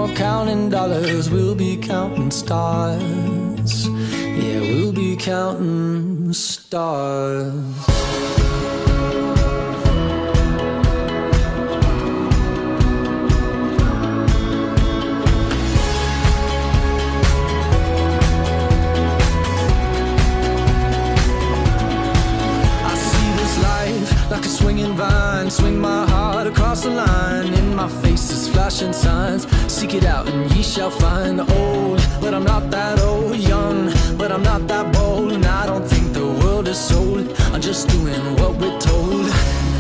more counting dollars, we'll be counting stars. Yeah, we'll be counting stars. Like a swinging vine, swing my heart across the line. In my face is flashing signs. Seek it out and ye shall find. Old, but I'm not that old. Young, but I'm not that bold. And I don't think the world is sold. I'm just doing what we're told.